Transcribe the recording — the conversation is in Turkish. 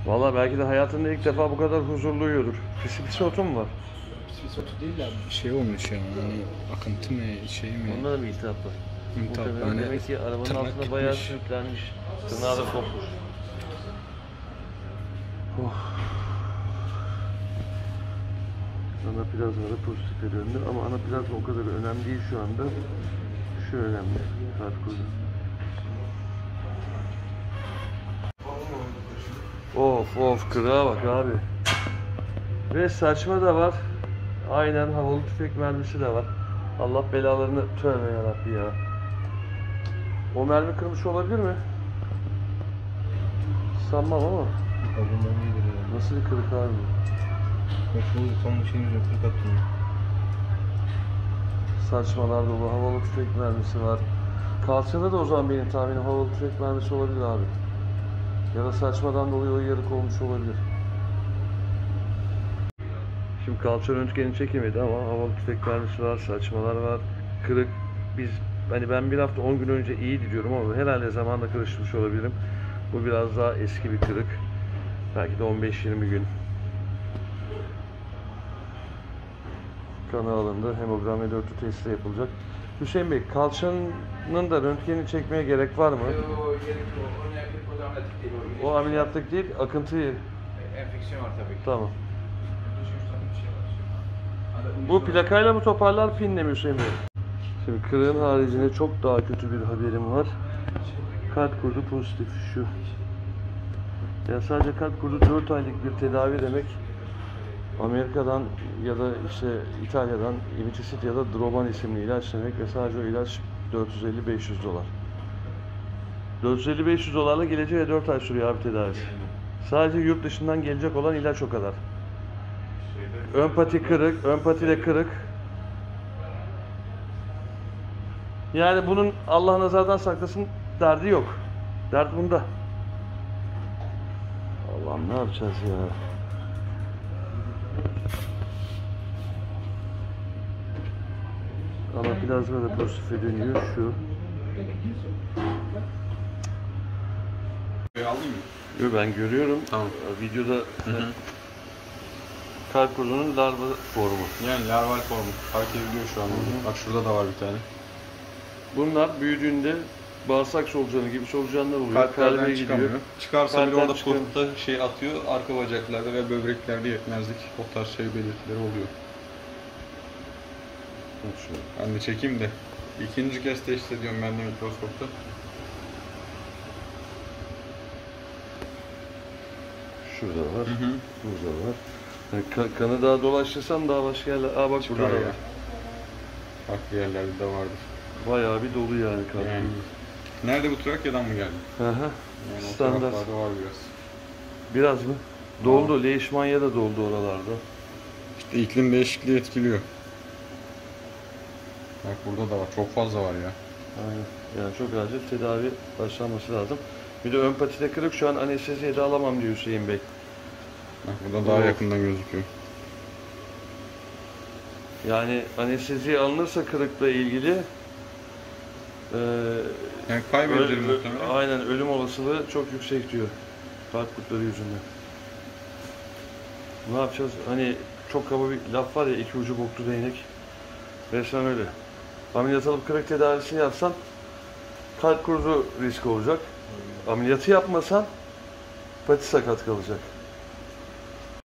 Vallahi belki de hayatında ilk defa bu kadar huzurlu uyuyordur. Pisi otu mu var? Pisi otu değil de bir şey olmuş ya. Hani akıntı mı şey mi? Onda da mı iltihap var? İltihap, Muhtemelen yani demek ki arabanın tırnak altında bayağı gitmiş. sürüklenmiş. Tırnağı da kopmuş. Oh. Ana plazmada pozitif yönde ama ana plazma o kadar önemli değil şu anda. Şu önemli. Kart kurdu. Of kırığa bak abi. Ve saçma da var. Aynen havalı tüfek mermisi de var. Allah belalarını tövbe yarabbi ya. O mermi kırmış olabilir mi? Sanmam ama. Nasıl bir kırık abi? Bu son şeyin yüzüne kırık attım. Saçmalar dolu. Havalı tüfek mermisi var. Kalçada da o zaman benim tahminim havalı tüfek mermisi olabilir abi. Ya da saçmadan dolayı o yarık olmuş olabilir. Şimdi kalça röntgeni çekemedi ama havalı tüfek mermisi var, saçmalar var, kırık. Ben bir hafta 10 gün önce iyiydi diyorum ama herhalde zamanla karıştırmış olabilirim. Bu biraz daha eski bir kırık. Belki de 15-20 gün. Kanı alındı. Hemogram ve dörtlü testi yapılacak. Hüseyin Bey, kalçanın da röntgenini çekmeye gerek var mı? O ameliyatlık değil, akıntı. Enfeksiyon var tabii ki. Tamam. Bu plakayla mı toparlar, pinle mi Hüseyin Bey? Şimdi kırığın haricinde çok daha kötü bir haberim var. Kalp kurdu pozitif şu. Ya sadece kalp kurdu 4 aylık bir tedavi demek. Amerika'dan ya da işte İtalya'dan Imitisit ya da Droban isimli ilaç demek ve sadece o ilaç 450-500 dolar. 450-500 dolarla geleceği ve 4 ay sürüyor abi tedavisi. Sadece yurt dışından gelecek olan ilaç o kadar. Ön pati kırık, ön pati de kırık. Yani bunun Allah nazardan saklasın derdi yok. Dert bunda. Allah'ım ne yapacağız ya? Ama plazma da pozitife dönüyor şu. Aldın mı? Yo, ben görüyorum. Tamam. Videoda kalp kurdunun larva formu. Yani larval formu. Fark ediliyor şu an. Bak şurada da var bir tane. Bunlar büyüdüğünde bağırsak solucanı gibi solucanlar oluyor. Kalplerden çıkamıyor. Çıkarsa bile orada çıkamıyor. portta şey atıyor. Arka bacaklarda ve böbreklerde yetmezlik. O tarz şey belirtileri oluyor. Ben de çekeyim de. İkinci kez test ediyorum ben de mikroskopta. Şurada var. Burada var. Yani kanı daha dolaştırsam daha başka yerler. Aa bak burada da var. Farklı yerlerde de vardır. Bayağı bir dolu yani kalp. Yani. Nerede bu Trakya'dan mı geldi? Hı hı. Yani o Standart. taraflarda var biraz. Biraz mı? Doldu. Leishmania da doldu oralarda. İşte iklim değişikliği etkiliyor. Bak burada da var. Çok fazla var ya. Aynen. Yani çok acil tedavi başlanması lazım. Bir de ön patide kırık, şu an anesteziye de alamam diyor Hüseyin Bey. Bak burada daha yakından gözüküyor. Yani anesteziye alınırsa kırıkla ilgili Yani kaybedilir muhtemelen. aynen ölüm olasılığı çok yüksek diyor. Kalp kurtları yüzünden. Ne yapacağız? Hani çok kaba bir laf var ya, iki ucu boklu değnek. Resmen öyle. Ameliyat alıp kırık tedavisini yapsan kalp kurdu risk olacak. Ameliyatı yapmasan pati sakat kalacak.